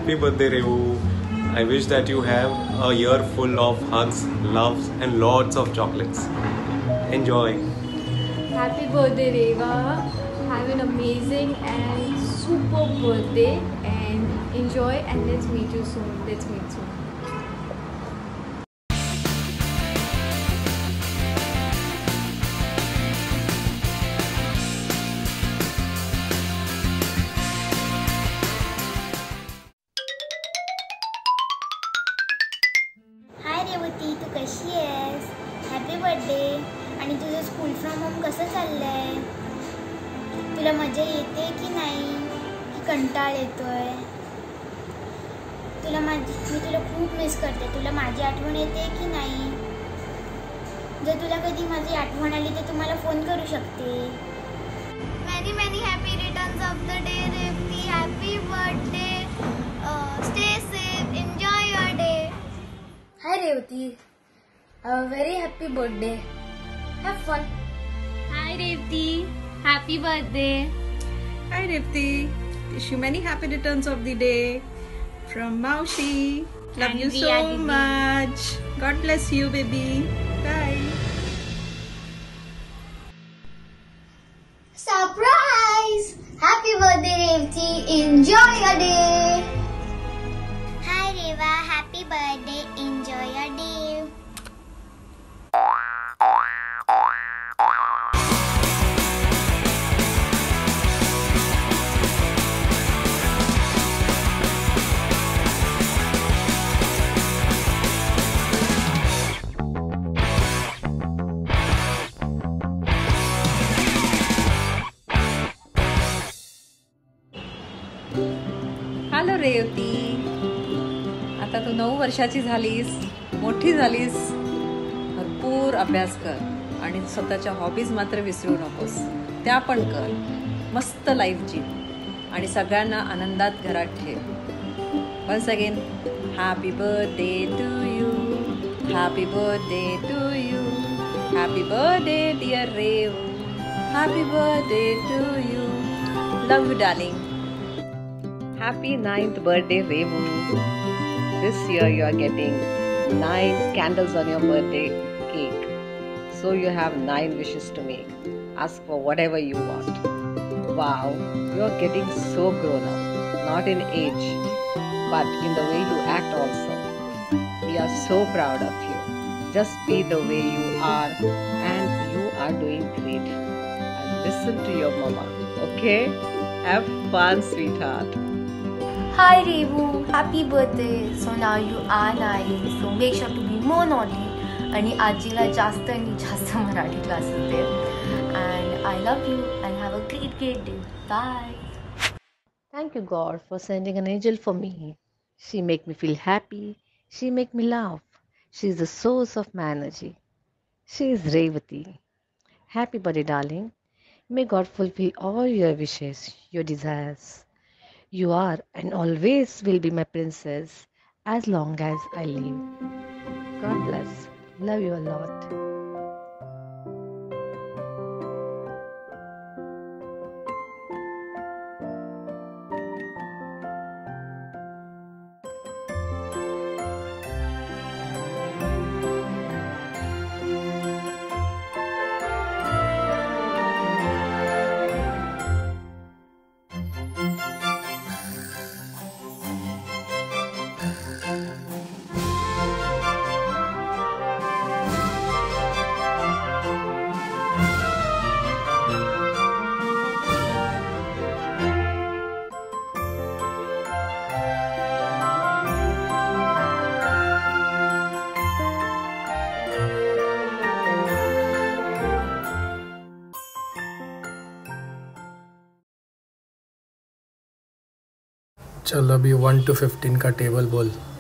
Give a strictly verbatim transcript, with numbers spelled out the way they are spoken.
Happy birthday, Revu. I wish that you have a year full of hugs, loves, and lots of chocolates. Enjoy. Happy birthday, Reva. Have an amazing and super birthday and enjoy, and let's meet you soon. Let's meet soon. हाय रेवती, तू कशी आहेस? Happy birthday. आणि तुझं school from home कसं चाललंय? तुला मजा येते की नाही, की कंटाळ येतोय? तुला माझी मी तुला खूप मिस करते. तुला माझी आठवण येते की नाही? जर तुला कधी माझी आठवण आली तर तू मला फोन करू शकते. Many many happy returns of the day Revati. Happy birthday. Stay safe. Enjoy your day. Hi Revati, a very happy birthday. Have fun. Hi Revati, happy birthday. Hi Revati, wish you many happy returns of the day from Maushi. Love And you we so are Didi. much. God bless you, baby. Bye. Surprise! Happy birthday Revati. Enjoy your day. Hi Reva, happy birthday. Enjoy your day. Hello Revati, आता तू नऊ वर्षाची झालीस, मोठी झालीस. भरपूर अभ्यास कर आणि स्वतःच्या हॉबीज मात्र विसरू नकोस. त्या पण कर. मस्त लाईफ जीव आणि सगळ्यांना आनंदात घरात ठेव. Once again happy birthday to you. Happy birthday to you. Happy birthday dear Rev. Happy birthday to you. Love you darling. Happy ninth birthday, Revu. This year you are getting nine candles on your birthday cake. So you have nine wishes to make. Ask for whatever you want. Wow, you are getting so grown up. Not in age, but in the way you act also. We are so proud of you. Just be the way you are and you are doing great. And listen to your mama, okay? Have fun, sweetheart. Hi Revu, happy birthday. So now you are nine, so make sure to be more naughty. आणि आजीला जास्त आणि जास्त Marathi classes दे. And I love you and have a great great day. Bye. Thank you, God, for sending an angel for me. She make me feel happy. She make me laugh. She is the source of my energy. She is Revati. Happy birthday, darling. May God fulfill all your wishes, your desires. You are and always will be my princess as long as I live. God bless. Love you a lot. चल अभी one to fifteen का table बोल.